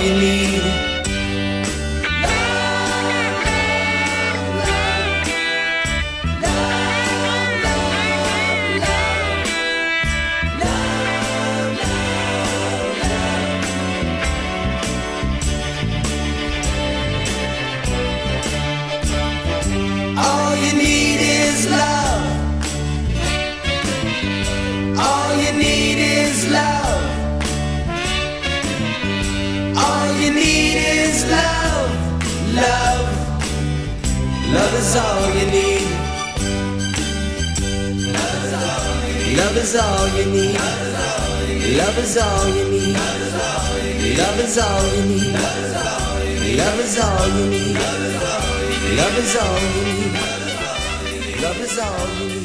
you need. All you need is love. All you need is love. All you need is love. Love. Love is all you need. Love is all you need. Love is all you need. Love is all you need. Love is all you need. Love is all you need. Love is all you need.